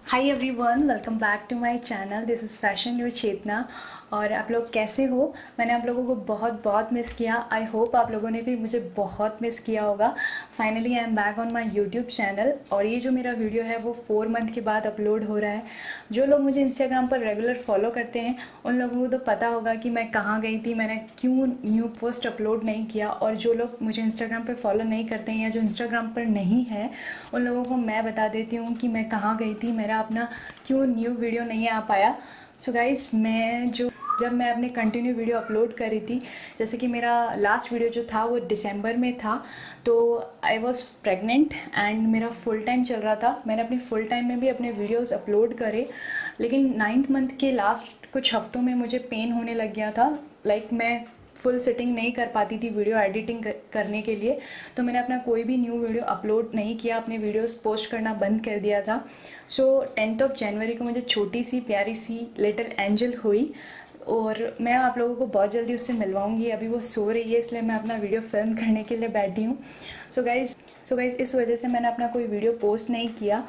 Hi everyone, welcome back to my channel. This is fashion new Chetna. और आप लोग कैसे हो? मैंने आप लोगों को बहुत बहुत मिस किया। आई होप आप लोगों ने भी मुझे बहुत मिस किया होगा। Finally I am back on my YouTube channel और ये जो मेरा वीडियो है वो 4 मंथ के बाद अपलोड हो रहा है। जो लोग मुझे इंस्टाग्राम पर रेगुलर फॉलो करते हैं उन लोगों को तो पता होगा कि मैं कहाँ गई थी, मैंने क्यों न्यू पोस्ट अपलोड नहीं किया। और जो लोग मुझे इंस्टाग्राम पर फॉलो नहीं करते हैं या जो इंस्टाग्राम पर नहीं है उन लोगों को मैं बता देती हूँ कि मैं कहाँ गई थी, मेरा अपना क्यों न्यू वीडियो नहीं आ पाया। सो गाइस, जब मैं अपने कंटिन्यू वीडियो अपलोड करी थी, जैसे कि मेरा लास्ट वीडियो जो था वो दिसंबर में था, तो आई वॉज प्रेग्नेंट एंड मेरा फुल टाइम चल रहा था। मैंने अपने फुल टाइम में भी अपने वीडियोस अपलोड करे, लेकिन 9th मंथ के लास्ट कुछ हफ्तों में मुझे पेन होने लग गया था। मैं फुल सेटिंग नहीं कर पाती थी वीडियो एडिटिंग करने के लिए, तो मैंने अपना कोई भी न्यू वीडियो अपलोड नहीं किया, अपने वीडियोस पोस्ट करना बंद कर दिया था। सो 10th जनवरी को मुझे छोटी सी प्यारी सी लिटिल एंजल हुई और मैं आप लोगों को बहुत जल्दी उससे मिलवाऊंगी। अभी वो सो रही है, इसलिए मैं अपना वीडियो फिल्म करने के लिए बैठी हूँ। सो गाइज़ इस वजह से मैंने अपना कोई वीडियो पोस्ट नहीं किया।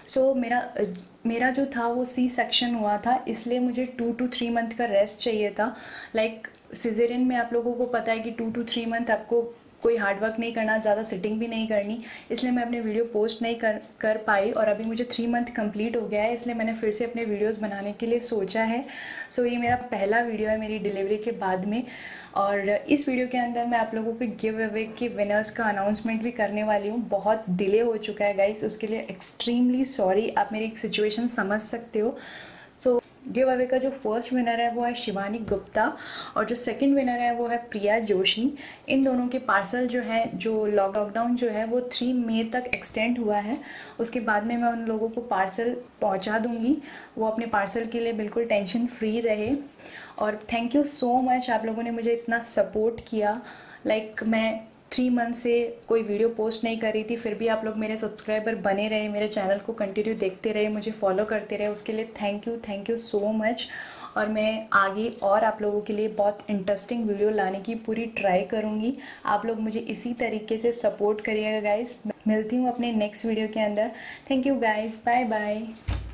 मेरा जो था वो सी सेक्शन हुआ था, इसलिए मुझे 2 to 3 मंथ का रेस्ट चाहिए था। सिजेरियन में आप लोगों को पता है कि 2 to 3 मंथ आपको कोई हार्ड वर्क नहीं करना, ज़्यादा सिटिंग भी नहीं करनी, इसलिए मैं अपने वीडियो पोस्ट नहीं कर पाई। और अभी मुझे 3 मंथ कंप्लीट हो गया है, इसलिए मैंने फिर से अपने वीडियोस बनाने के लिए सोचा है। ये मेरा पहला वीडियो है मेरी डिलीवरी के बाद में। और इस वीडियो के अंदर मैं आप लोगों को गिव अवे के विनर्स का अनाउंसमेंट भी करने वाली हूँ। बहुत डिले हो चुका है गाइस, उसके लिए एक्सट्रीमली सॉरी। आप मेरी सिचुएशन समझ सकते हो। गिव अवे का जो फर्स्ट विनर है वो है शिवानी गुप्ता और जो सेकंड विनर है वो है प्रिया जोशी। इन दोनों के पार्सल जो है, जो लॉकडाउन जो है वो 3 मई तक एक्सटेंड हुआ है। उसके बाद में मैं उन लोगों को पार्सल पहुंचा दूंगी। वो अपने पार्सल के लिए बिल्कुल टेंशन फ्री रहे। और थैंक यू सो मच, आप लोगों ने मुझे इतना सपोर्ट किया। मैं 3 मंथ से कोई वीडियो पोस्ट नहीं कर रही थी, फिर भी आप लोग मेरे सब्सक्राइबर बने रहे, मेरे चैनल को कंटिन्यू देखते रहे, मुझे फॉलो करते रहे, उसके लिए थैंक यू सो मच। और मैं आगे और आप लोगों के लिए बहुत इंटरेस्टिंग वीडियो लाने की पूरी ट्राई करूँगी। आप लोग मुझे इसी तरीके से सपोर्ट करिएगा गाइस। मिलती हूँ अपने नेक्स्ट वीडियो के अंदर। Thank you guys, bye bye.